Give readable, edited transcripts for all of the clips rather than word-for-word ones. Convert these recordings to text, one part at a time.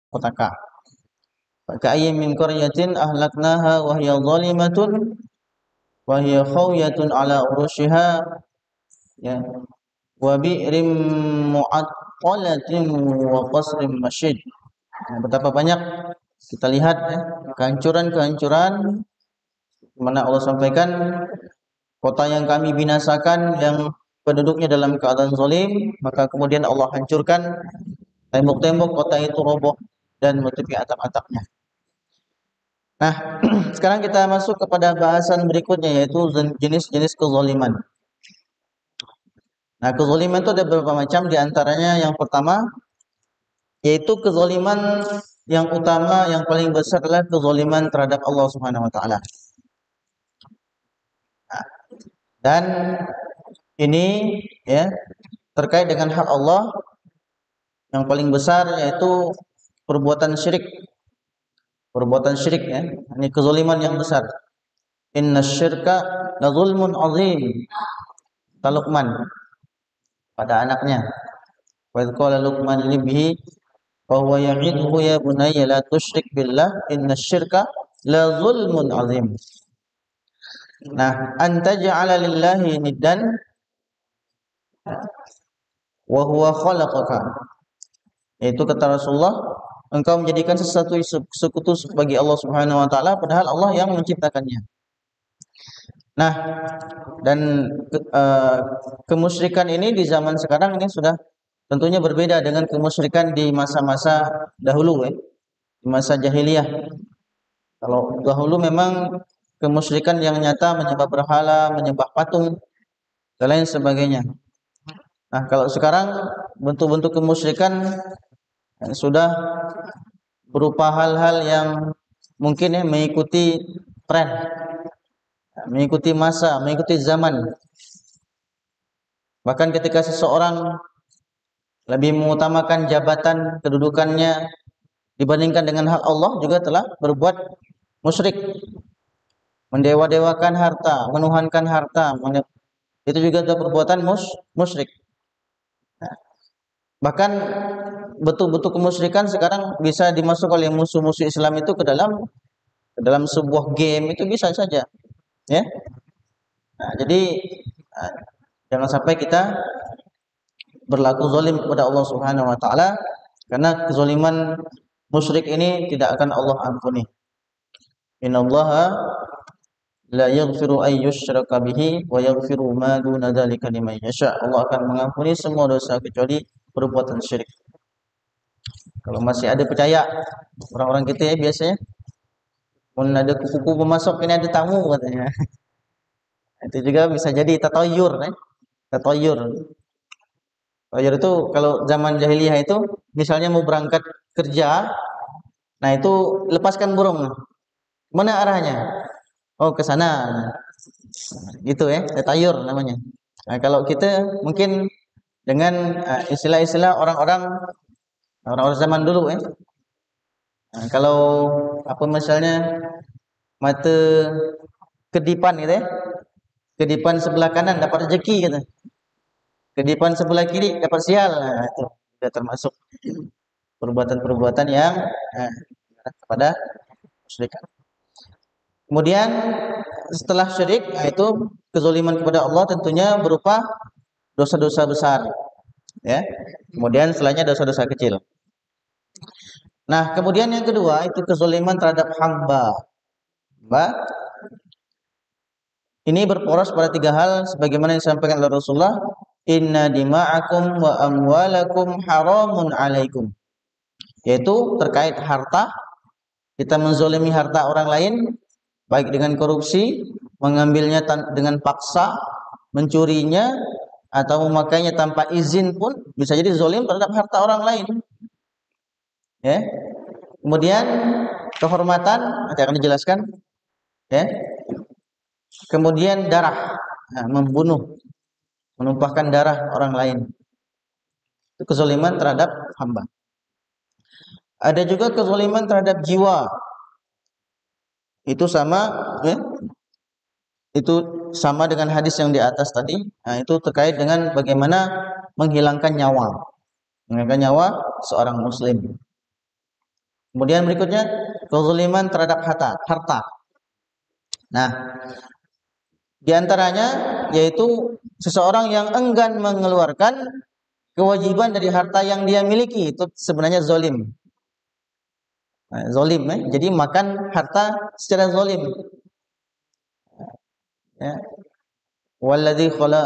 petaka. Ka'ayyin min qaryatin ahlaknaha wa hiya zalimatun wa hiya khawiyatun ala urushiha ya wa bi'rim mu'attalatin wa qasrin masyid. Betapa banyak kita lihat ya, kehancuran-kehancuran mana Allah sampaikan kota yang kami binasakan yang penduduknya dalam keadaan zalim, maka kemudian Allah hancurkan tembok-tembok kota itu roboh dan menutupi atap-atapnya. Nah, sekarang kita masuk kepada bahasan berikutnya yaitu jenis-jenis kezaliman. Nah, kezaliman itu ada beberapa macam, di antaranya yang pertama yaitu kezaliman yang utama yang paling besar adalah kezaliman terhadap Allah Subhanahu wa taala. Dan ini ya terkait dengan hak Allah yang paling besar yaitu perbuatan syirik. Perbuatan syirik ya, ini kezaliman yang besar. Innasyirka la zulmun azim. Luqman pada anaknya. Wa qala Luqman libhi wa huwa ya'idhu ya bunayya la tusyrik billah innasyirka la zulmun azim. Nah, anta ja'ala lillahi niddan wa huwa khalaqaka. Itu kata Rasulullah, engkau menjadikan sesuatu sekutu bagi Allah Subhanahu wa taala padahal Allah yang menciptakannya. Nah, dan kemusyrikan ini di zaman sekarang ini sudah tentunya berbeda dengan kemusyrikan di masa-masa dahulu ya, di masa jahiliyah. Kalau dahulu memang kemusyrikan yang nyata menyembah berhala, menyembah patung dan lain sebagainya. Nah, kalau sekarang bentuk-bentuk kemusyrikan sudah berupa hal-hal yang mungkin ya mengikuti tren, mengikuti masa, mengikuti zaman. Bahkan ketika seseorang lebih mengutamakan jabatan kedudukannya dibandingkan dengan hak Allah juga telah berbuat musyrik. Mendewa-dewakan harta, menuhankan harta, itu juga adalah perbuatan musyrik. Bahkan betul-betul kemusyrikan sekarang bisa dimasuk oleh musuh-musuh Islam itu ke dalam sebuah game, itu bisa saja ya. Nah, jadi jangan sampai kita berlaku zalim kepada Allah Subhanahu wa taala, karena kezaliman musyrik ini tidak akan Allah ampuni. Innallaha la yaghfiru ay yushraka bihi wa yaghfiru ma duna dzalika liman yasha. Allah akan mengampuni semua dosa kecuali perbuatan syirik. Kalau masih ada percaya orang-orang kita ya biasanya, mun ada kuku-kuku masuk ini ada tamu katanya. Itu juga bisa jadi tatayur ya. Tatayur. Tatayur itu kalau zaman jahiliyah itu misalnya mau berangkat kerja, nah itu lepaskan burung. Mana arahnya? Oh, ke sana. Gitu ya, tatayur namanya. Nah, kalau kita mungkin dengan istilah-istilah orang-orang zaman dulu ya. Nah, kalau apa misalnya mata kedipan gitu ya. Kedipan sebelah kanan dapat rezeki gitu. Kedipan sebelah kiri dapat sial. Nah, itu sudah termasuk perbuatan-perbuatan yang kepada kesyirikan. Kemudian setelah syirik, itu kezaliman kepada Allah tentunya berupa dosa-dosa besar. Ya. Kemudian setelahnya dosa-dosa kecil. Nah, kemudian yang kedua itu kezaliman terhadap hamba. Ini berporos pada tiga hal sebagaimana yang disampaikan oleh Rasulullah, inna dima'akum wa amwalakum haramun alaikum. Yaitu terkait harta, kita menzalimi harta orang lain baik dengan korupsi, mengambilnya dengan paksa, mencurinya atau memakainya tanpa izin pun bisa jadi zalim terhadap harta orang lain. Ya. Kemudian kehormatan nanti akan dijelaskan. Ya. Kemudian darah, membunuh, menumpahkan darah orang lain. Itu kezaliman terhadap hamba. Ada juga kezaliman terhadap jiwa. Itu sama ya. Itu sama dengan hadis yang di atas tadi. Nah, itu terkait dengan bagaimana menghilangkan nyawa. Menghilangkan nyawa seorang muslim. Kemudian berikutnya kezaliman terhadap harta. Nah, di antaranya yaitu seseorang yang enggan mengeluarkan kewajiban dari harta yang dia miliki, itu sebenarnya zalim. Nah, zalim, jadi makan harta secara zalim. Ya. Walladzi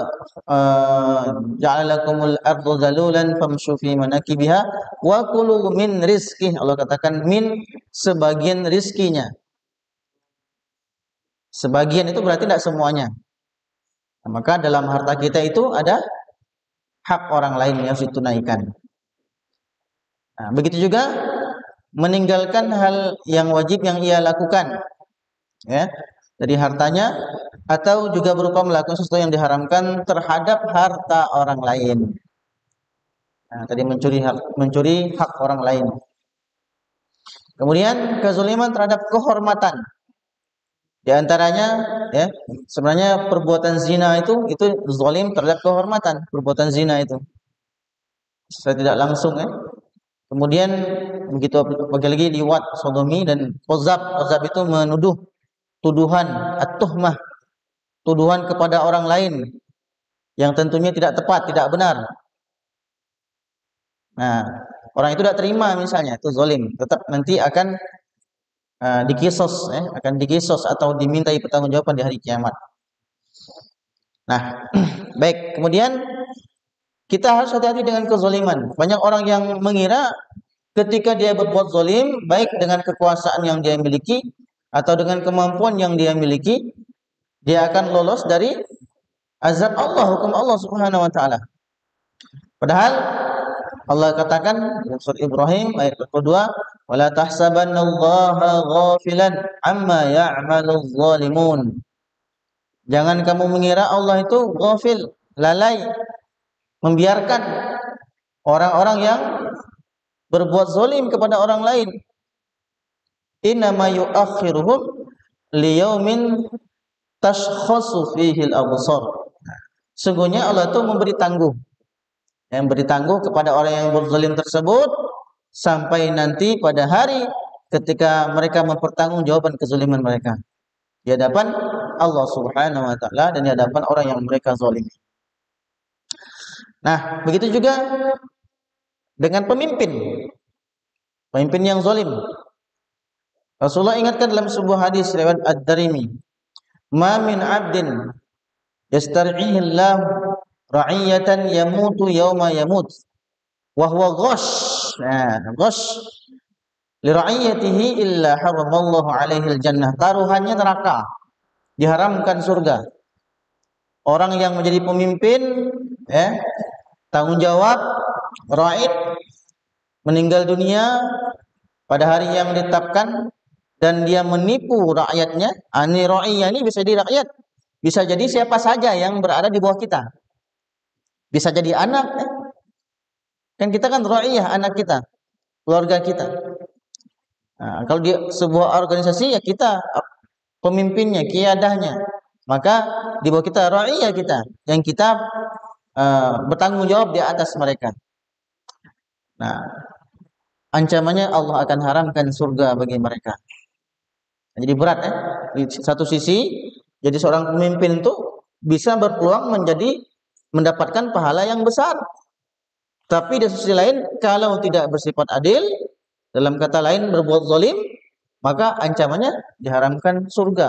ja'ala lakumul arda zalulan famshu fi manakibiha wa kulu min rizqih. Allah katakan min, sebagian rizkinya. Sebagian itu berarti tidak semuanya. Nah, maka dalam harta kita itu ada hak orang lain yang harus ditunaikan. Nah, begitu juga meninggalkan hal yang wajib yang ia lakukan, ya, dari hartanya, atau juga berupa melakukan sesuatu yang diharamkan terhadap harta orang lain. Nah, tadi mencuri hak orang lain. Kemudian kezaliman terhadap kehormatan. Di antaranya, ya, sebenarnya perbuatan zina itu zalim terhadap kehormatan. Perbuatan zina itu secara tidak langsung, ya. Kemudian begitu bagi lagi liwat, sodomi, dan qazab. Qazab itu menuduh, tuduhan, at-tuhmah, tuduhan kepada orang lain yang tentunya tidak tepat, tidak benar. Nah, orang itu tidak terima misalnya, itu zalim. Tetap nanti akan dikisos, akan dikisos atau dimintai pertanggungjawaban di hari kiamat. Nah, baik. Kemudian kita harus hati-hati dengan kezaliman. Banyak orang yang mengira ketika dia berbuat zalim, baik dengan kekuasaan yang dia miliki atau dengan kemampuan yang dia miliki, dia akan lolos dari azab Allah, hukum Allah Subhanahu wa taala. Padahal Allah katakan dalam surat Ibrahim ayat 22, "Wala tahsabannallaha ghafilan amma ya'malul zalimun." Jangan kamu mengira Allah itu ghafil, lalai, membiarkan orang-orang yang berbuat zalim kepada orang lain. Innama yu'akhiruhum liyaumin tashkhasu fihi al-absar. Sungguhnya Allah itu memberi tangguh, yang beri tangguh kepada orang yang berzalim tersebut sampai nanti pada hari ketika mereka mempertanggungjawabkan kezaliman mereka di hadapan Allah Subhanahu wa taala dan di hadapan orang yang mereka zalimi. Nah, begitu juga dengan pemimpin yang zalim. Rasulullah ingatkan dalam sebuah hadis riwayat Ad-Darimi, "Ma min 'abdin yastar'ihi Allah ra'iyatan yamutu yauma yamut wa huwa ghash." Nah, ghash li ra'iyatihi illa haramallahu 'alaihi al-jannah. Taruhannya neraka, diharamkan surga. Orang yang menjadi pemimpin, ya, tanggung jawab, ra'id, meninggal dunia pada hari yang ditetapkan dan dia menipu rakyatnya. Ani ra'iyah ini bisa jadi rakyat, bisa jadi siapa saja yang berada di bawah kita. Bisa jadi anak, kan kita kan ra'iyah, anak kita, keluarga kita. Nah, kalau di sebuah organisasi ya kita pemimpinnya, qiyadahnya, maka di bawah kita ra'iyah kita, yang kita bertanggung jawab di atas mereka. Nah, ancamannya Allah akan haramkan surga bagi mereka. Jadi berat, di satu sisi jadi seorang pemimpin itu bisa berpeluang mendapatkan pahala yang besar. Tapi di sisi lain kalau tidak bersifat adil, dalam kata lain berbuat zalim, maka ancamannya diharamkan surga.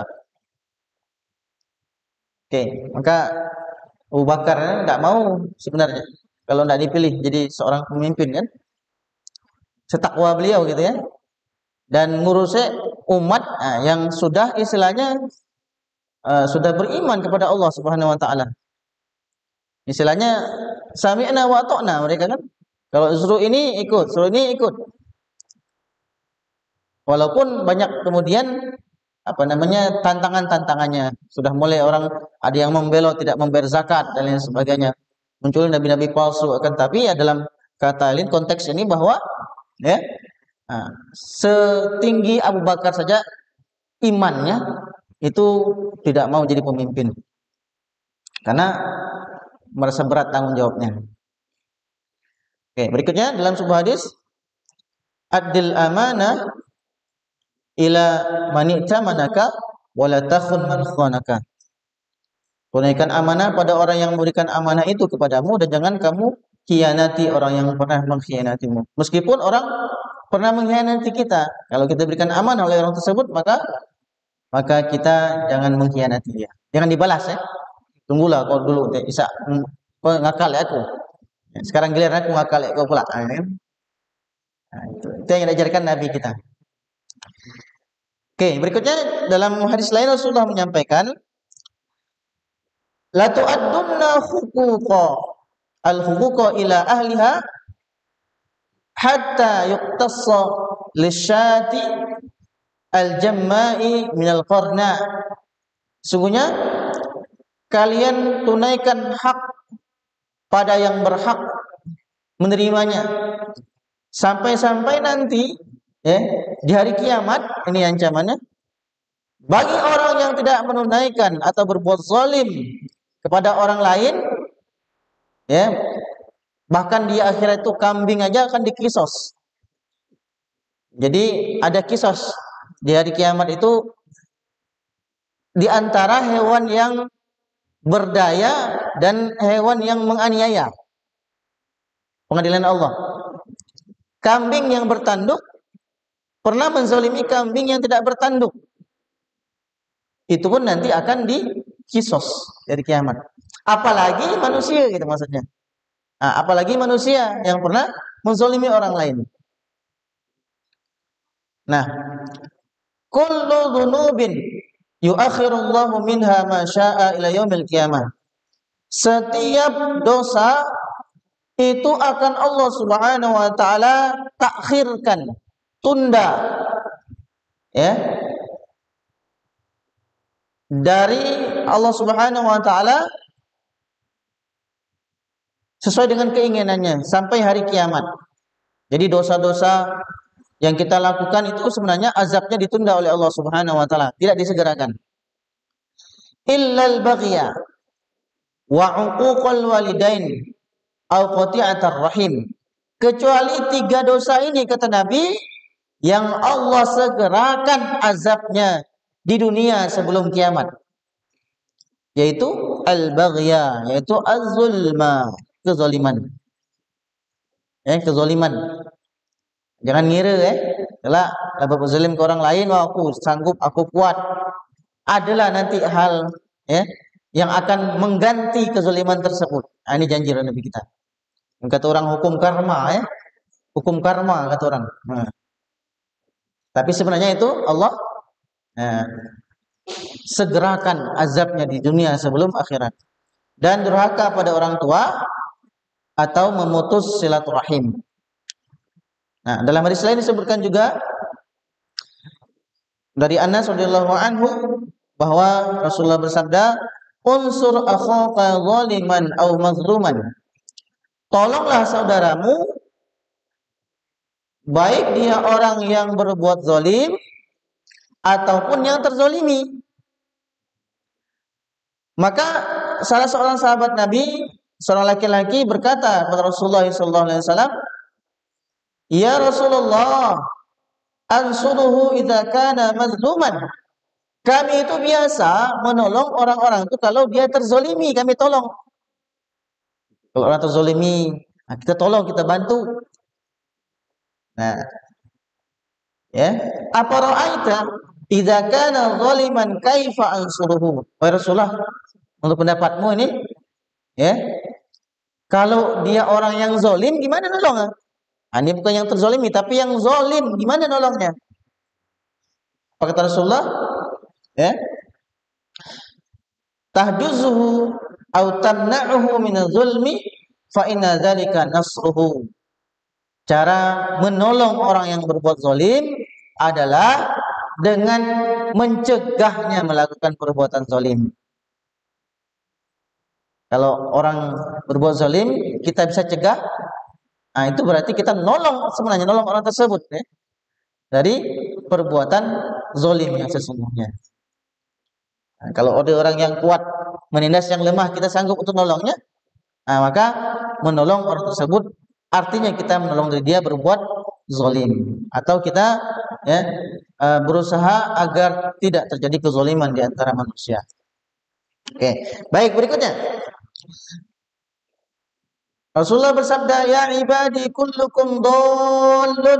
Oke, maka Abu Bakar tidak mau sebenarnya kalau tidak dipilih jadi seorang pemimpin, kan. Setakwa beliau gitu, ya. Dan ngurusnya umat yang sudah istilahnya sudah beriman kepada Allah Subhanahu wa taala. Istilahnya sami'na wa ata'na mereka, kan. Kalau suruh ini ikut, suruh ini ikut. Walaupun banyak kemudian tantangannya. Sudah mulai orang ada yang membelot, tidak membayar zakat dan lain sebagainya. Muncul nabi-nabi palsu, akan tapi ya dalam kata lain konteks ini bahwa, ya, setinggi Abu Bakar saja imannya itu tidak mau jadi pemimpin karena merasa berat tanggung jawabnya. Oke, berikutnya dalam sebuah hadis Addil amanah ila man i'tamanaka wa la takhun man khanaka. Tunaikan amanah pada orang yang memberikan amanah itu kepadamu dan jangan kamu khianati orang yang pernah mengkhianatimu. Meskipun orang pernah mengkhianati kita, kalau kita berikan amanah oleh orang tersebut maka kita jangan mengkhianati dia. Jangan dibalas ya. Tunggulah kau dulu bisa kau ngakal ya aku. Sekarang giliran aku ngakal ya kau pula. Itu yang diajarkan Nabi kita. Oke, berikutnya dalam hadis lain Rasulullah menyampaikan la tu'addunna al-huquqa ila ahliha hatta yuqtassa lisyati al-jamma'i minal qarna. Sungguhnya kalian tunaikan hak pada yang berhak menerimanya sampai-sampai nanti di hari kiamat, ini ancamannya, bagi orang yang tidak menunaikan atau berbuat zalim kepada orang lain, bahkan di akhirat itu kambing aja akan dikisos. Jadi ada kisos di hari kiamat itu di antara hewan yang berdaya dan hewan yang menganiaya. Pengadilan Allah. Kambing yang bertanduk pernah menzalimi kambing yang tidak bertanduk. Itu pun nanti akan dikisos dari kiamat. Apalagi manusia gitu maksudnya. Apalagi manusia yang pernah menzalimi orang lain. Nah, kullu dzunubin yuakhirullahu minha ma syaa ila yaumil qiyamah. Setiap dosa itu akan Allah Subhanahu wa taala takhirkan, tunda dari Allah Subhanahu wa taala sesuai dengan keinginannya sampai hari kiamat. Jadi dosa-dosa yang kita lakukan itu sebenarnya azabnya ditunda oleh Allah Subhanahu wa taala, tidak disegerakan. Illal baghya wa 'uquqal walidain au qati'atar rahim. Kecuali 3 dosa ini kata Nabi yang Allah segerakan azabnya di dunia sebelum kiamat. Yaitu al-baghya, yaitu az-zulma, kezaliman. Kezaliman. Jangan ngira kalau berbuat zalim ke orang lain, aku sanggup, aku kuat. Adalah nanti hal yang akan mengganti kezaliman tersebut. Ini janji Nabi kita. Kata orang hukum karma hukum karma kata orang. Tapi sebenarnya itu Allah segerakan azabnya di dunia sebelum akhirat. Dan durhaka pada orang tua atau memutus silaturahim. Nah, dalam hadis lain disebutkan juga dari Anas radhiyallahu anhu bahwa Rasulullah bersabda, "Unsur akhaka zaliman aw mazluman." Tolonglah saudaramu baik dia orang yang berbuat zalim ataupun yang terzalimi. Maka salah seorang sahabat Nabi, seorang laki-laki berkata kepada Rasulullah SAW, "Ya Rasulullah, ansuruhu idza kana mazluman." Kami itu biasa menolong orang-orang itu kalau dia terzalimi, kami tolong. Kalau orang terzalimi, kita tolong, kita bantu. Nah, apa ra'aita idza kana zaliman kaifa ansuruhu? Wahai Rasulullah, untuk pendapatmu ini, kalau dia orang yang zalim gimana nolong? Ini bukan yang terzalimi, tapi yang zalim gimana nolongnya? Apa kata Rasulullah? Tahduzuhu au tamna'uhu minadh-dhulmi fa inna dzalika nasruhu. Cara menolong orang yang berbuat zalim adalah dengan mencegahnya melakukan perbuatan zalim. Kalau orang berbuat zalim, kita bisa cegah. Itu berarti kita sebenarnya nolong orang tersebut dari perbuatan zalim yang sesungguhnya. Kalau ada orang yang kuat menindas yang lemah, kita sanggup untuk nolongnya, maka menolong orang tersebut artinya kita menolong dia berbuat zalim, atau kita ya berusaha agar tidak terjadi kezaliman di antara manusia. Oke, baik, berikutnya Rasulullah bersabda, ya ibadi kullukum dhallun.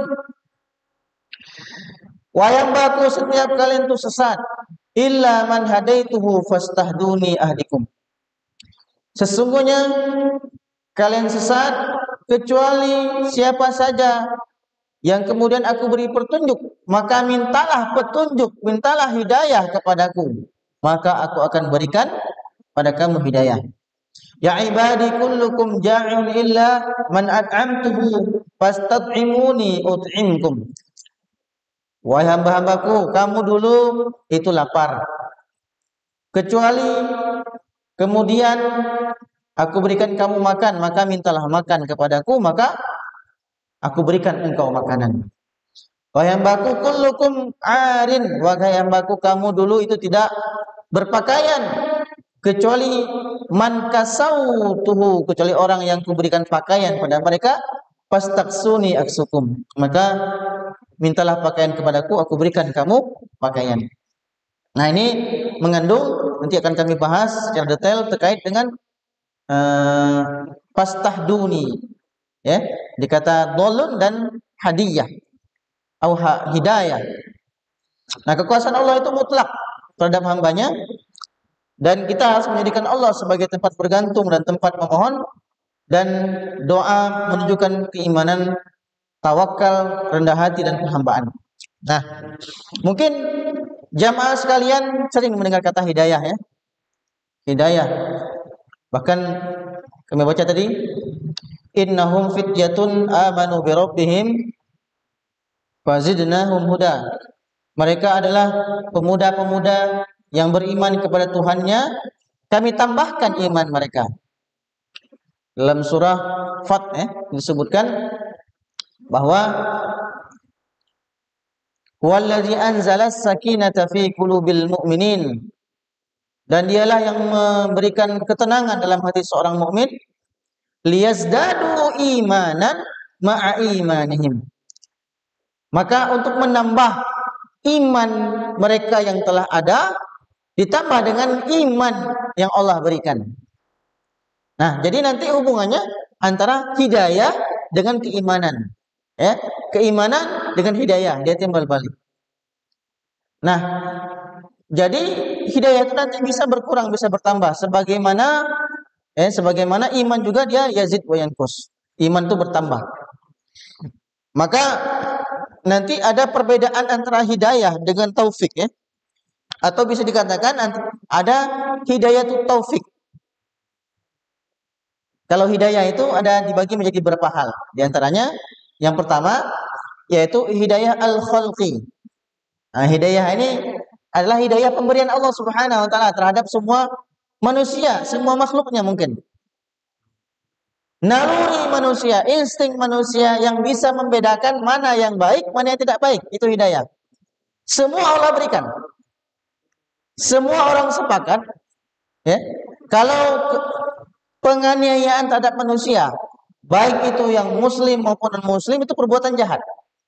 Wahai hambaku, setiap kalian itu sesat. Illa man hadaituhu fastahduni ahdikum. Sesungguhnya kalian sesat kecuali siapa saja yang kemudian aku beri petunjuk, maka mintalah petunjuk, mintalah hidayah kepadaku, maka aku akan berikan pada kamu hidayah. Ya ibadi kullukum ja'un illa man at'amtuhu fastat'imuni ut'imkum. Wahai hamba-hambaku, kamu dulu itu lapar, kecuali kemudian aku berikan kamu makan, maka mintalah makan kepadaku, maka aku berikan engkau makanan. Wahai hambaku kullukum arin, wahai hambaku kamu dulu itu tidak berpakaian, kecuali man kasautuhu, kecuali orang yang kuberikan pakaian pada mereka, fastaksuni aksukum, maka mintalah pakaian kepadaku, aku berikan kamu pakaian. Nah, ini mengandung, nanti akan kami bahas secara detail terkait dengan fastahduni, ya, dikata dolun dan hadiyah atau hidayah. Nah, kekuasaan Allah itu mutlak terhadap hambanya, dan kita harus menjadikan Allah sebagai tempat bergantung dan tempat memohon, dan doa menunjukkan keimanan, tawakal, rendah hati dan penghambaan. Nah, mungkin jamaah sekalian sering mendengar kata hidayah, ya. Hidayah. Bahkan kami baca tadi, innahum fityatun amanu bi rabbihim fazidnahum huda. Mereka adalah pemuda-pemuda yang beriman kepada Tuhannya, kami tambahkan iman mereka. Dalam surah Fat disebutkan bahwa wallazi anzalas sakinata fi qulubil mu'minin, dan dialah yang memberikan ketenangan dalam hati seorang mukmin, liyazdadu imanan ma'a imanihim, maka untuk menambah iman mereka yang telah ada ditambah dengan iman yang Allah berikan. Nah, jadi nanti hubungannya antara hidayah dengan keimanan, ya, keimanan dengan hidayah, dia timbal balik. Nah, jadi hidayah itu nanti bisa berkurang, bisa bertambah, sebagaimana iman juga dia yazid wa yanqus. Iman itu bertambah. Maka nanti ada perbedaan antara hidayah dengan taufik, ya. Atau bisa dikatakan ada hidayah itu taufik. Kalau hidayah itu ada dibagi menjadi beberapa hal. Di antaranya yang pertama yaitu hidayah al-khalqi. Nah, hidayah ini adalah hidayah pemberian Allah Subhanahu wa taala terhadap semua manusia, semua makhluknya mungkin. Naluri manusia, insting manusia yang bisa membedakan mana yang baik, mana yang tidak baik, itu hidayah. Semua Allah berikan. Semua orang sepakat, ya, kalau penganiayaan terhadap manusia, baik itu yang muslim maupun non-muslim, itu perbuatan jahat.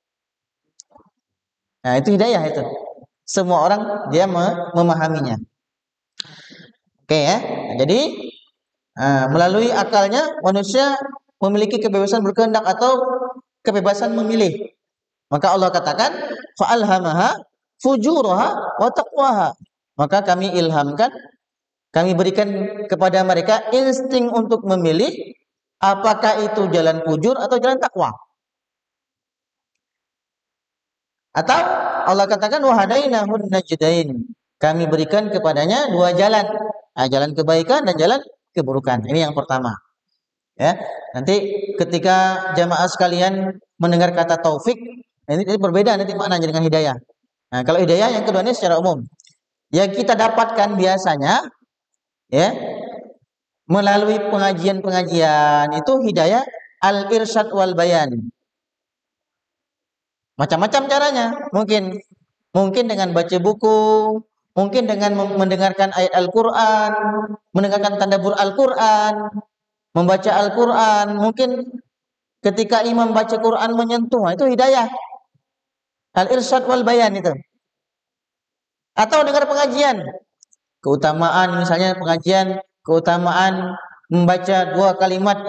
Nah, itu hidayah itu. Semua orang dia memahaminya. Oke, ya. Nah, jadi melalui akalnya manusia memiliki kebebasan berkehendak atau kebebasan memilih. Maka Allah katakan, fa'alhamaha fujuraha wa taqwaha. Maka kami ilhamkan, kami berikan kepada mereka insting untuk memilih apakah itu jalan fujur atau jalan takwa. Atau Allah katakan wahadainahun najdain. Kami berikan kepadanya dua jalan. Jalan kebaikan dan jalan keburukan. Ini yang pertama. Ya, nanti ketika jamaah sekalian mendengar kata taufik, ini berbeda nanti maknanya dengan hidayah. Nah, kalau hidayah yang kedua ini secara umum. Yang kita dapatkan biasanya, ya, melalui pengajian-pengajian itu hidayah al-irsyad wal bayan. Macam-macam caranya. Mungkin dengan baca buku, mungkin dengan mendengarkan ayat Al-Qur'an, mendengarkan tadabbur Al-Qur'an, membaca Al-Qur'an, mungkin ketika imam baca Quran menyentuh, itu hidayah. Al-irsyad wal bayan itu. Atau dengar pengajian, keutamaan misalnya pengajian, keutamaan membaca dua kalimat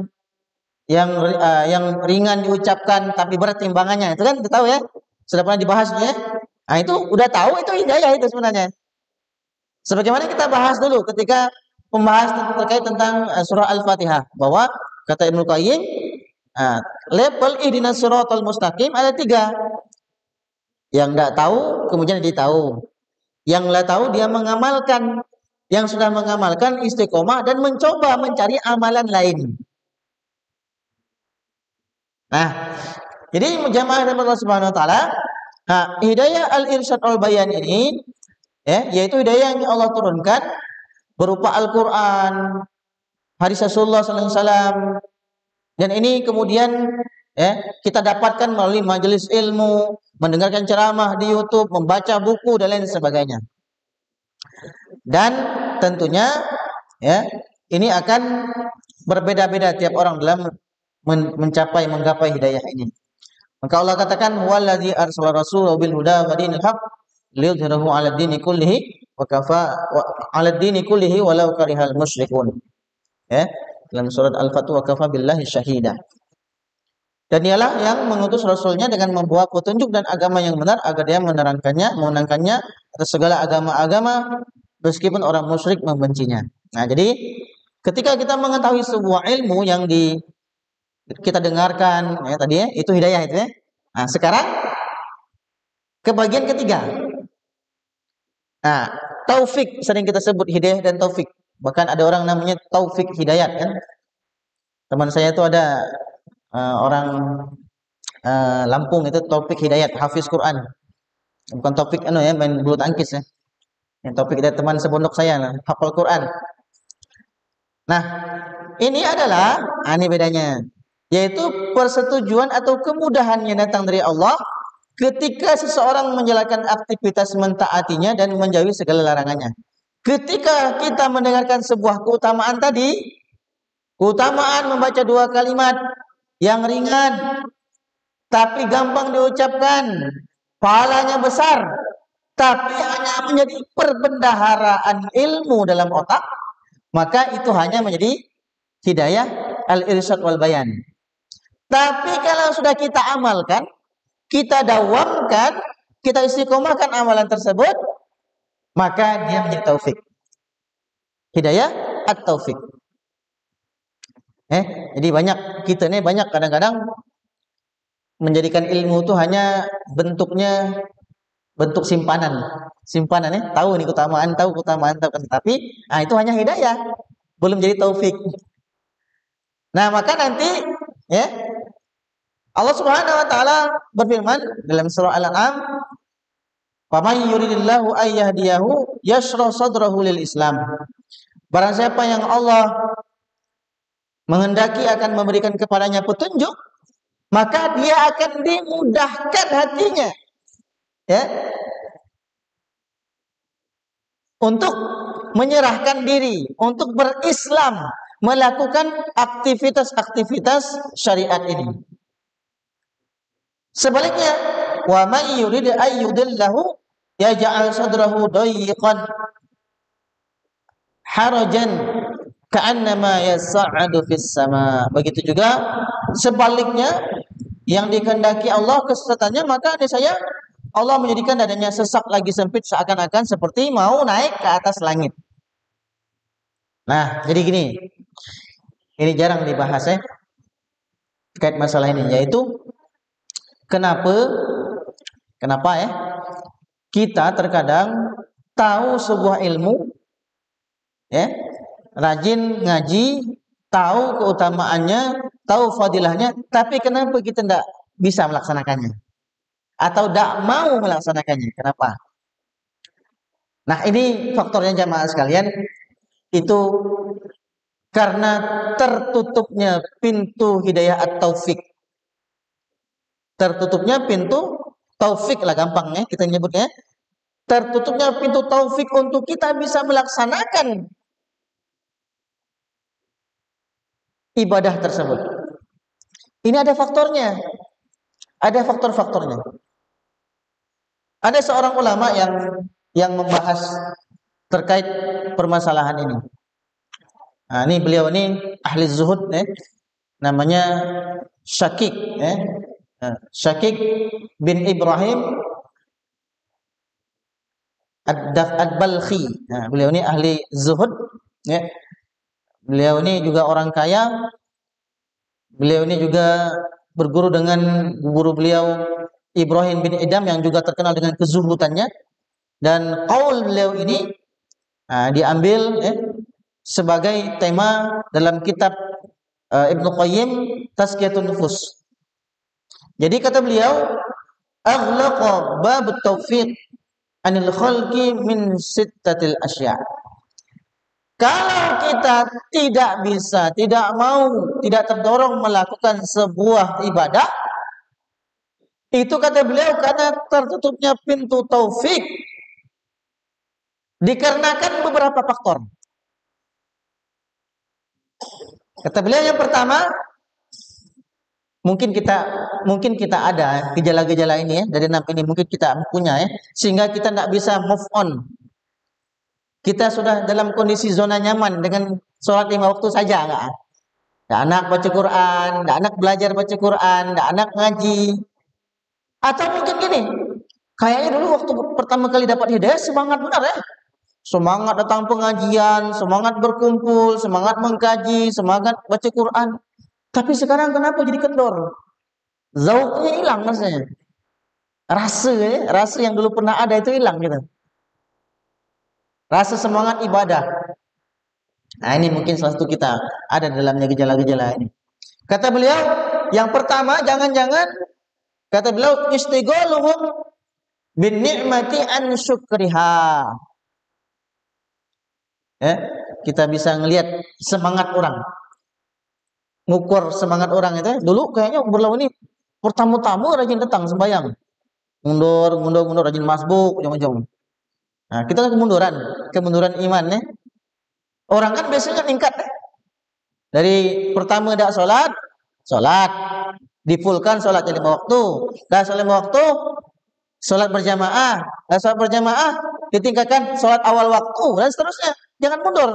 yang ringan diucapkan tapi berat timbangannya. Itu kan kita tahu ya. Sudah pernah dibahas ya. Nah, itu udah tahu itu hidayah itu sebenarnya. Sebagaimana kita bahas dulu ketika pembahasan terkait tentang surah Al-Fatihah, bahwa kata Ibnu Qayyim, level ihdinas siratal mustaqim ada 3. Yang tidak tahu kemudian dia tahu. Yang tidak tahu dia mengamalkan. Yang sudah mengamalkan istiqomah dan mencoba mencari amalan lain. Nah, jadi jamaah dari Allah Subhanahu wa taala, hidayah al-irsyad wal bayan ini ya, yaitu hidayah yang Allah turunkan berupa Al-Qur'an, hadis Rasulullah sallallahu alaihi wasallam. Dan ini kemudian ya, kita dapatkan melalui majelis ilmu, mendengarkan ceramah di YouTube, membaca buku dan lain sebagainya. Dan tentunya ya, ini akan berbeda-beda tiap orang dalam menggapai hidayah ini. Maka Allah katakan huwallazi arsala rasulahu bil huda wa dinil haq liyudhhirahu 'alad dini kullihi wa kafa 'alad dini kullihi walau karihal musyrikun. Ya, dalam surat Al-Fatih, wa kafa billahi syahida. Dan ialah yang mengutus rasulnya dengan membawa petunjuk dan agama yang benar agar dia menenangkannya atas segala agama-agama meskipun orang musyrik membencinya. Nah, jadi ketika kita mengetahui sebuah ilmu yang kita dengarkan ya tadi ya, itu hidayah itu ya. Nah, sekarang ke bagian ketiga. Nah, taufik sering kita sebut hidayah dan taufik. Bahkan ada orang namanya taufik hidayat kan. Teman saya itu ada orang Lampung itu Taufik Hidayat, hafiz Quran. Bukan Taufik ya main bulu tangkis ya. Yang Taufik dari teman sepondok saya lah, hafal Quran. Nah, ini adalah ini bedanya, yaitu persetujuan atau kemudahan yang datang dari Allah ketika seseorang menjalankan aktivitas mentaatinya dan menjauhi segala larangannya. Ketika kita mendengarkan sebuah keutamaan tadi, keutamaan membaca 2 kalimat yang ringan tapi gampang diucapkan, pahalanya besar, tapi hanya menjadi perbendaharaan ilmu dalam otak, maka itu hanya menjadi hidayah al-irsyad wal bayan. Tapi kalau sudah kita amalkan, kita dawamkan, kita istiqomahkan amalan tersebut, maka dia menjadi taufik. Hidayah at-taufik. Jadi banyak kita nih kadang-kadang menjadikan ilmu itu hanya bentuk simpanan ya, tahu nih keutamaan, tahu tapi itu hanya hidayah, belum jadi taufik. Nah, maka nanti ya Allah Subhanahu wa taala berfirman dalam surah Al-An'am, "Faman yuridillahu ay yahdiyahu yashrah sadrahu lil Islam." Barang siapa yang Allah menghendaki akan memberikan kepadanya petunjuk, maka dia akan dimudahkan hatinya ya untuk menyerahkan diri, untuk berislam, melakukan aktivitas-aktivitas syariat ini. Sebaliknya, wa may yurid ay yudillahu yaj'al sadrahu dayyqan harajan ka'annama yas'adu fis sama. Begitu juga sebaliknya, yang dikehendaki Allah kesesatannya, maka niscaya Allah menjadikan dadanya sesak lagi sempit, seakan-akan seperti mau naik ke atas langit. Nah, jadi gini, ini jarang dibahas ya terkait masalah ini, yaitu kenapa ya kita terkadang tahu sebuah ilmu ya, rajin ngaji, tahu keutamaannya, tahu fadilahnya, tapi kenapa kita tidak bisa melaksanakannya atau tidak mau melaksanakannya? Kenapa? Nah, ini faktornya jamaah sekalian, itu karena tertutupnya pintu hidayah at-taufik. Tertutupnya pintu taufik lah gampangnya kita nyebutnya. Tertutupnya pintu taufik untuk kita bisa melaksanakan ibadah tersebut. Ini ada faktornya, ada faktor-faktornya. Ada seorang ulama yang membahas terkait permasalahan ini. Nah, ini beliau ini ahli zuhud, namanya Syakik, Syakik bin Ibrahim Ad-Balkhi. Nah, beliau ini ahli zuhud, ya. Beliau ini juga orang kaya. Beliau ini juga berguru dengan guru beliau Ibrahim bin Idam yang juga terkenal dengan kezuhudannya. Dan qaul beliau ini diambil sebagai tema dalam kitab Ibnu Qayyim Tazkiyatun Nufus. Jadi kata beliau, aghlaqa bab taufiq anil khalqi min sittatil asya'. Kalau kita tidak bisa, tidak mau, tidak terdorong melakukan sebuah ibadah, itu kata beliau karena tertutupnya pintu taufik dikarenakan beberapa faktor. Kata beliau yang pertama, mungkin kita ada gejala-gejala ini ya, dari 6 ini mungkin kita punya ya, sehingga kita tidak bisa move on. Kita sudah dalam kondisi zona nyaman dengan sholat 5 waktu saja, enggak? Enggak anak baca Quran, enggak anak belajar baca Quran, enggak anak ngaji. Atau mungkin gini, kayaknya dulu waktu pertama kali dapat hidayah semangat benar ya. Semangat datang pengajian, semangat berkumpul, semangat mengkaji, semangat baca Quran. Tapi sekarang kenapa jadi kendor? Zauknya hilang rasanya. Rasa yang dulu pernah ada itu hilang gitu. Rasa semangat ibadah. Nah, ini mungkin salah satu kita ada dalamnya gejala-gejala ini. Kata beliau, yang pertama jangan-jangan kata beliau istighaluhum bin ni'mati an syukriha. Kita bisa ngelihat semangat orang. Ngukur semangat orang itu. Dulu kayaknya beliau ini pertama-tama rajin datang sembahyang. Mundur rajin masbuk, ujung-ujung. Nah, kita kemunduran iman ya. Orang kan biasanya tingkat dari pertama tidak sholat, difulkan sholat 5 waktu, dah sholat 5 waktu, sholat berjamaah, sholat berjamaah ditingkatkan sholat awal waktu dan seterusnya. Jangan mundur.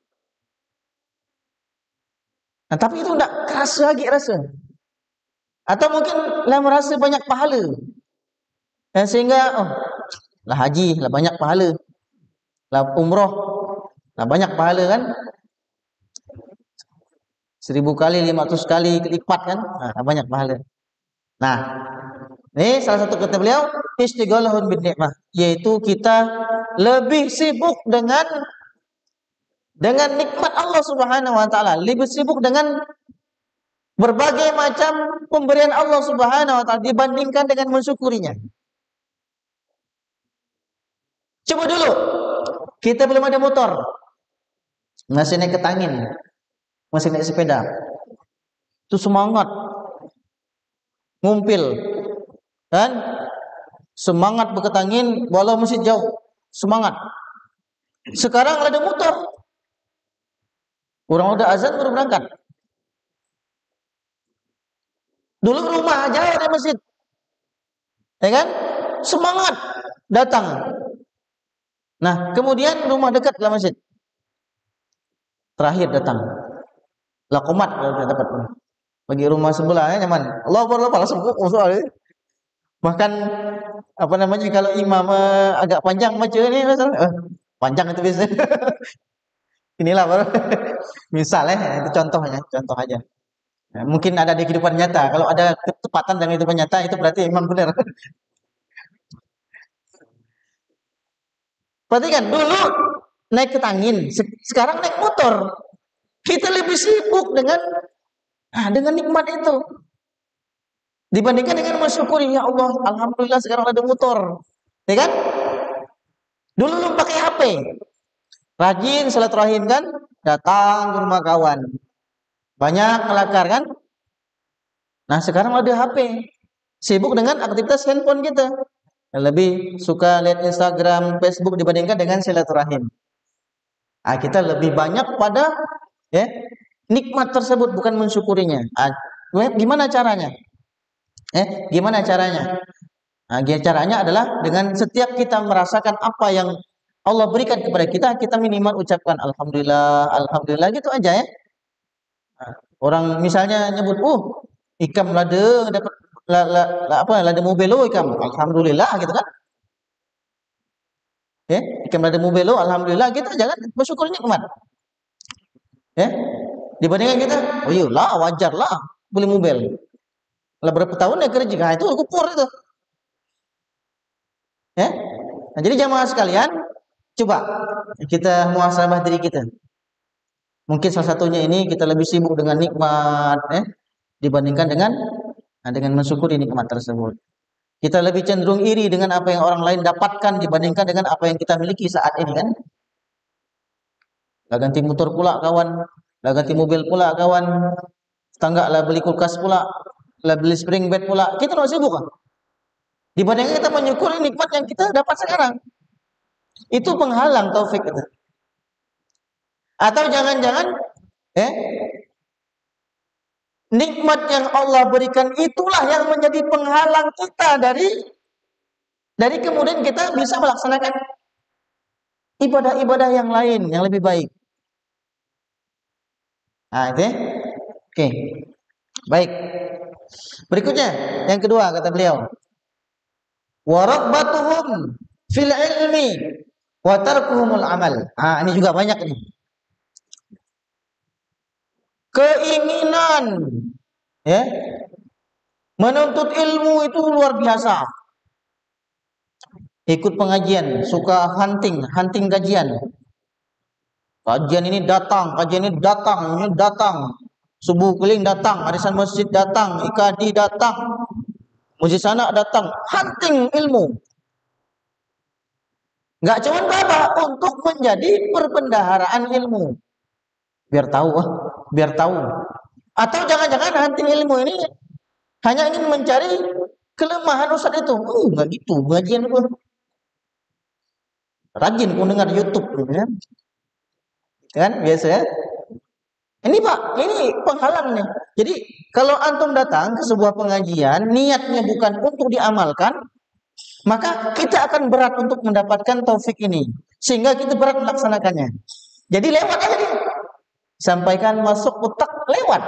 Nah, tapi itu tidak kerasa lagi rasa. Atau mungkin lah merasa banyak pahala. Dan sehingga lah haji, lah banyak pahala. Lah umroh, lah banyak pahala kan? 1000 kali, 500 kali lipat kan? Nah, banyak pahala. Nah, ini salah satu kata beliau, istighalahun bin ni'mah, yaitu kita lebih sibuk dengan nikmat Allah Subhanahu wa taala, lebih sibuk dengan berbagai macam pemberian Allah Subhanahu wa taala dibandingkan dengan mensyukurinya. Coba dulu, kita belum ada motor, masih naik ketangin, masih naik sepeda, itu semangat, ngumpil, kan? Semangat berketangin, walau masih jauh, semangat. Sekarang ada motor, orang udah azan baru berangkat. Dulu rumah aja ada masjid, ya kan? Semangat datang. Nah, kemudian rumah dekat dalam masjid, terakhir datang. Lah komat kalau dapat. Bagi rumah sebelah nyaman. Allah langsung soal. Bahkan apa namanya kalau imam agak panjang baca ini panjang itu biasanya. Inilah baru misalnya itu contoh aja. Nah, mungkin ada di kehidupan nyata. Kalau ada ketepatan dengan kehidupan nyata itu berarti imam benar. Perhatikan dulu naik ketangin, sekarang naik motor. Kita lebih sibuk dengan nikmat itu dibandingkan dengan mensyukuri, ya Allah, alhamdulillah sekarang ada motor, ya kan? Dulu lu pakai HP, rajin silaturahim kan, datang ke rumah kawan, banyak kelakar kan? Nah sekarang ada HP, sibuk dengan aktivitas handphone kita, lebih suka lihat Instagram, Facebook dibandingkan dengan silaturahim. Kita lebih banyak pada nikmat tersebut bukan mensyukurinya. Gimana caranya? Gimana caranya? Nah, caranya adalah dengan setiap kita merasakan apa yang Allah berikan kepada kita, kita minimal ucapkan alhamdulillah, alhamdulillah gitu aja ya. Nah, orang misalnya nyebut, ikam lade dapat lade mobil lo ikam, alhamdulillah gitu kan. Ikam lade mobil lo, alhamdulillah gitu aja kan, bersyukur nikmat. Dibandingkan kita, oh iyalah wajar lah beli mobil. Lah berapa tahun ya kerja, nah, itu ukur itu. Nah, jadi jamaah sekalian, coba kita muhasabah diri kita. Mungkin salah satunya ini kita lebih sibuk dengan nikmat, dibandingkan dengan mensyukuri nikmat tersebut. Kita lebih cenderung iri dengan apa yang orang lain dapatkan dibandingkan dengan apa yang kita miliki saat ini kan. Lah ganti motor pula kawan, lah ganti mobil pula kawan, tetangga lah beli kulkas pula, lah beli spring bed pula. Kita masih sibuk kan? Dibandingkan kita menyukuri nikmat yang kita dapat sekarang. Itu penghalang taufik itu. Atau jangan-jangan nikmat yang Allah berikan itulah yang menjadi penghalang kita dari kemudian kita bisa melaksanakan ibadah-ibadah yang lain yang lebih baik. Nah, itu. Oke. Baik. Berikutnya, yang kedua kata beliau, wa raghbatuhum fil ilmi wa tarkuhumul amal. Ini juga banyak nih. Keinginan menuntut ilmu itu luar biasa. Ikut pengajian, suka hunting kajian. Kajian ini datang, ini datang. Subuh keliling datang, arisan masjid datang, ikadi datang, masjid sana datang, hunting ilmu. Nggak cuma apa, untuk menjadi perbendaharaan ilmu. Biar tahu. Atau jangan-jangan hunting ilmu ini hanya ingin mencari kelemahan ustaz itu. Nggak gitu, pengajian itu. Rajin kau dengar YouTube gitu ya. Kan biasa ya. Ini Pak, ini penghalang nih. Jadi kalau antum datang ke sebuah pengajian, niatnya bukan untuk diamalkan, maka kita akan berat untuk mendapatkan taufik ini. Sehingga kita berat melaksanakannya. Jadi lewat aja dia. Sampaikan masuk otak lewat.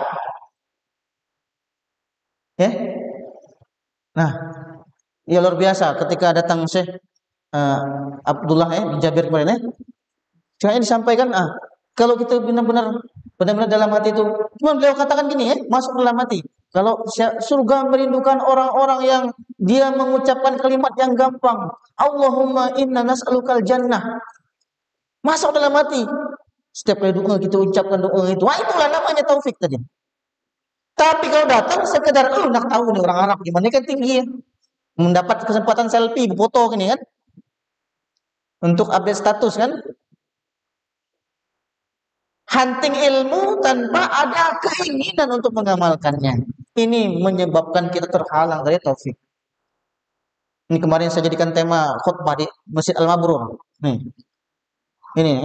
Nah, ya luar biasa ketika datang Syekh Abdullah bin Jabir kemarin jangan disampaikan kalau kita benar-benar dalam hati itu, cuma beliau katakan gini masuk dalam hati. Kalau surga merindukan orang-orang yang dia mengucapkan kalimat yang gampang, Allahumma inna nas'alukal jannah. Masuk dalam hati. Setiap kali doa kita ucapkan doa itu, itulah namanya taufik tadi. Tapi kalau datang sekedar nak tahu nih orang Arab gimana kan tinggi ya. Mendapat kesempatan selfie, foto gini kan. Untuk update status kan. Hunting ilmu tanpa ada keinginan untuk mengamalkannya. Ini menyebabkan kita terhalang dari taufik. Ini kemarin saya jadikan tema khutbah di Masjid Al-Mabrur. Ini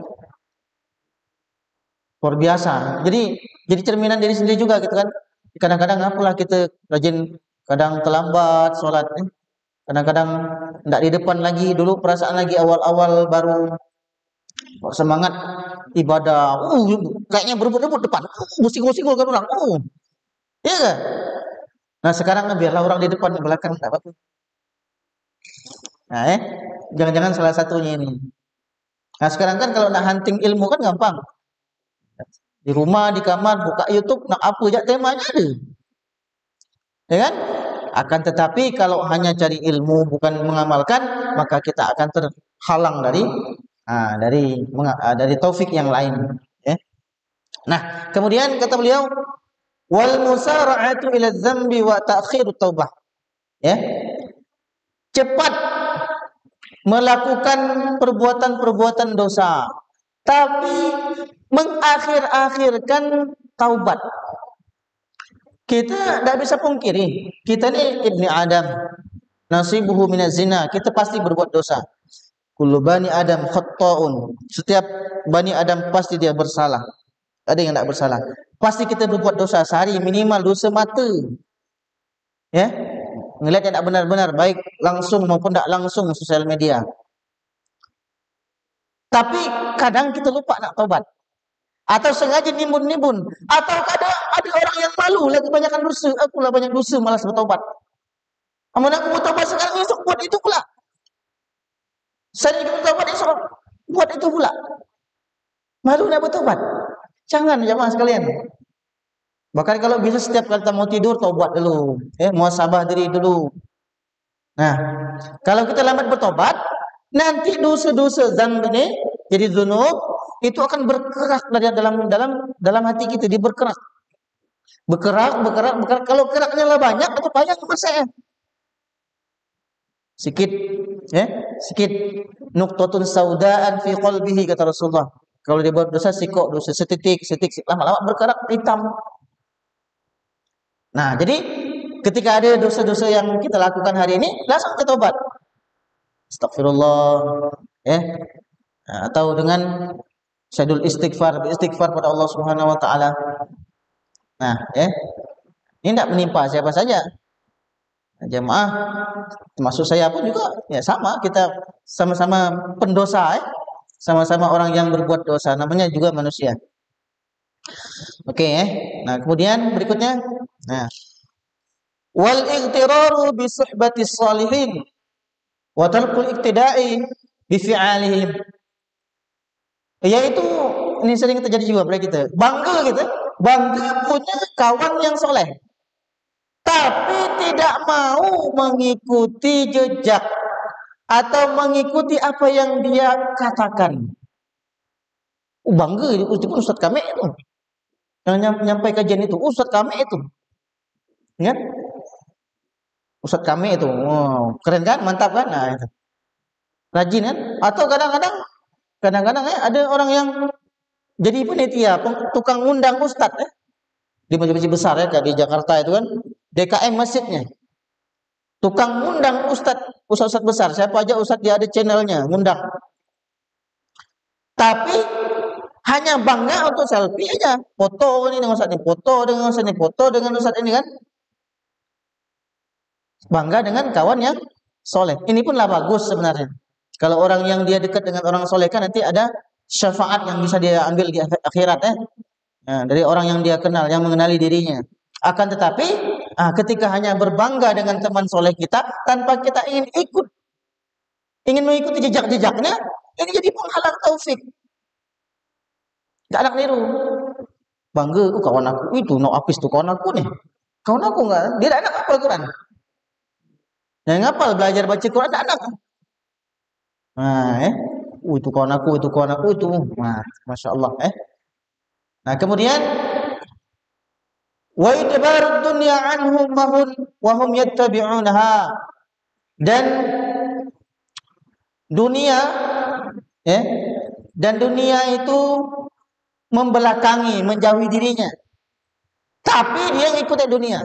luar biasa. Jadi cerminan diri sendiri juga gitu kan. Kadang-kadang apalah kita rajin, kadang terlambat sholat. Kadang-kadang tidak di depan lagi, dulu perasaan lagi awal-awal baru semangat ibadah, kayaknya berebut-rebut depan, musik-musik kan orang, iya kan? Nah sekarang biarlah orang di depan, di belakang tidak apa-apa. Nah, jangan-jangan salah satunya ini. Nah sekarang kan kalau nak hunting ilmu kan gampang, di rumah, di kamar, buka YouTube, nak apa aja temanya ada, ya kan? Akan tetapi kalau hanya cari ilmu bukan mengamalkan, maka kita akan terhalang dari taufik yang lain. Nah, kemudian kata beliau, wal musara'atu ila dzambi wa ta'khirut taubah. Cepat melakukan perbuatan-perbuatan dosa, tapi mengakhir-akhirkan taubat. Kita tidak bisa pungkiri, kita ini ibni Adam, nasibuhu minaz zina, kita pasti berbuat dosa. Kullu bani Adam khatta'un. Setiap bani Adam pasti dia bersalah. ada yang tidak bersalah. Pasti kita berbuat dosa sehari minimal dosa mata. Ya, ngelihat yang tidak benar-benar, baik langsung maupun tidak langsung sosial media. Tapi kadang kita lupa nak taubat, atau sengaja nimbun-nimbun, atau kadang ada orang yang malu lagi kebanyakan dosa, aku lah banyak dosa malas bertaubat. Amun aku bertaubat sekarang esok buat itu pula. Saya juga bertaubat esok buat itu pula. Malu nak bertaubat. Jangan jemaah sekalian. Bahkan kalau bisa setiap kali kita mau tidur taubat dulu, muhasabah diri dulu. Nah, kalau kita lambat bertobat, nanti dosa-dosa dzanb ini jadi dzunub itu akan bergerak dari dalam hati kita, dia bergerak. Bergerak. Kalau geraknya lah banyak atau banyak saya. Sikit, sikit nuqtatun saudaan fi qalbihi kata Rasulullah. Kalau dia buat dosa sikok dosa setitik, lama-lama bergerak hitam. Nah, jadi ketika ada dosa-dosa yang kita lakukan hari ini, langsung kita tobat. Astagfirullah, atau dengan syadul istighfar pada Allah Subhanahu wa taala. Nah, ini tidak menimpa siapa saja. Jemaah, termasuk saya pun juga, ya sama, kita sama-sama pendosa, sama-sama orang yang berbuat dosa, namanya juga manusia. Oke, nah kemudian berikutnya, nah, wal igtiraru bi suhbati shalihin wa tarkul iktida'i bi fi'alihim. Yaitu ini sering terjadi juga pada kita. Bangga punya kawan yang soleh, tapi tidak mau mengikuti jejak atau mengikuti apa yang dia katakan. Bangga itu Ustaz kami itu yang nyampai kajian itu, Ustaz kami itu, ya, Ustaz kami itu, wow, keren kan, mantap kan, nah itu, rajin kan. Atau kadang-kadang ada orang yang jadi panitia, tukang undang Ustaz, di masjid-masjid besar kayak di Jakarta itu kan, DKM masjidnya, tukang undang Ustaz besar, siapa aja Ustaz dia ada channelnya, ngundang. Tapi hanya bangga untuk selfie aja, foto ini dengan Ustaz ini, foto dengan Ustaz ini, foto dengan Ustaz ini kan. Bangga dengan kawan yang soleh. Ini pun lah bagus sebenarnya. Kalau orang yang dia dekat dengan orang soleh kan nanti ada syafaat yang bisa dia ambil di akhirat, nah, dari orang yang dia kenal, yang mengenali dirinya. Akan tetapi ketika hanya berbangga dengan teman soleh kita tanpa kita ingin mengikuti jejak-jejaknya, ini jadi penghalang taufik. Gak nak niru. Bangga aku kawan aku itu, apis tuh kawan aku nih. Kawan aku enggak, dia tak nak hafal Quran. Yang ngapal belajar baca Quran tak nak. Nah, itu kawan aku itu. Nah, Masya Allah, Nah, kemudian wa idbarud dunya anhum wa hum yattabi'unaha. Dan dunia itu membelakangi, menjauhi dirinya. Tapi dia ngikutin dunia.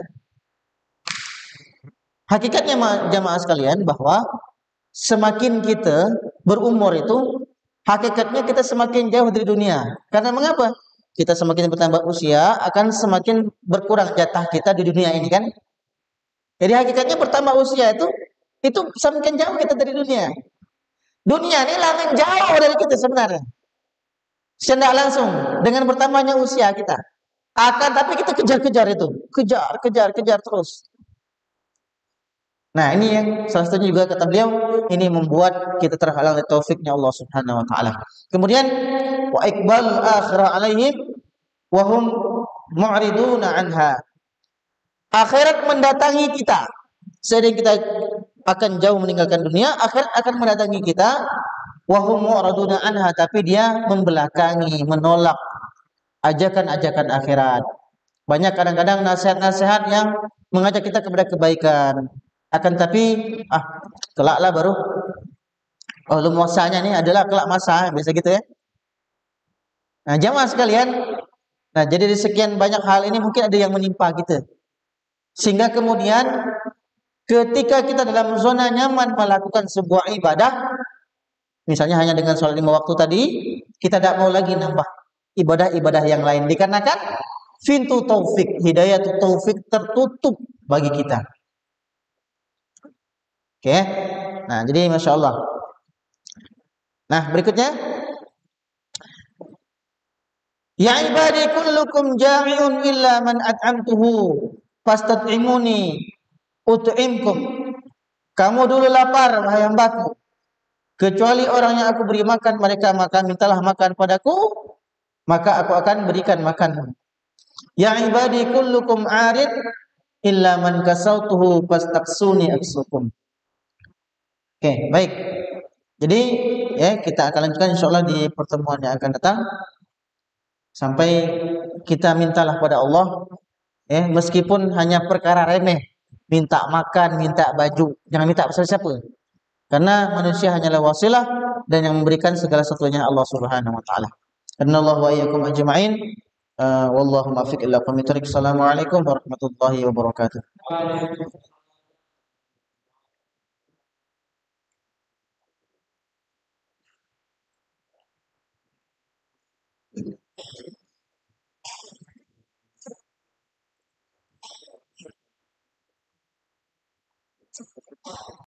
Hakikatnya jamaah sekalian bahwa semakin kita berumur itu, hakikatnya kita semakin jauh dari dunia. Karena mengapa? Kita semakin bertambah usia, akan semakin berkurang jatah kita di dunia ini kan. Jadi hakikatnya bertambah usia itu semakin jauh kita dari dunia. Dunia ini langsung jauh dari kita sebenarnya. Secara langsung dengan bertambahnya usia kita. Tapi kita kejar itu. Kejar terus. Nah, ini yang salah satunya juga kata beliau, ini membuat kita terhalang dari taufiknya Allah Subhanahu wa taala. Kemudian wa iqbal akhirah alaihim wa hum mu'riduna anha. Akhirat mendatangi kita. Seiring kita akan jauh meninggalkan dunia, akhirat akan mendatangi kita wa hum mu'riduna anha, tapi dia membelakangi, menolak ajakan-ajakan akhirat. Banyak kadang-kadang nasihat-nasihat yang mengajak kita kepada kebaikan. Akan tapi kelak lah baru lu masanya nih adalah kelak masa, biasa gitu ya. Nah, jamaah sekalian, nah jadi dari sekian banyak hal ini mungkin ada yang menimpa kita. Sehingga kemudian ketika kita dalam zona nyaman melakukan sebuah ibadah, misalnya hanya dengan sholat 5 waktu tadi, kita tidak mau lagi nambah. ibadah-ibadah yang lain dikarenakan pintu taufik, hidayah taufik tertutup bagi kita. Oke. Nah, jadi Masya Allah. Nah, berikutnya, ya ibadi kullukum ja'iun illa man at'amtuhu fastat'imuni ut'imkum. Kamu dulu lapar, wahai hambaku, kecuali orang yang aku beri makan mereka, maka mintalah makan padaku, maka aku akan berikan makan. Ya ibadi kullukum arid illa man kasautuhu fastaksuni aksukum. Oke, baik. Jadi ya kita akan lanjutkan insyaallah di pertemuan yang akan datang. Sampai kita mintalah pada Allah, ya, meskipun hanya perkara remeh, minta makan, minta baju, jangan minta siapa-siapa. Karena manusia hanyalah wasilah dan yang memberikan segala sesuatunya Allah Subhanahu wa taala. Innallahu wa iyyakum ajma'in. Wallahu muwaffiq ila aqwamit thoriq. Assalamualaikum warahmatullahi wabarakatuh.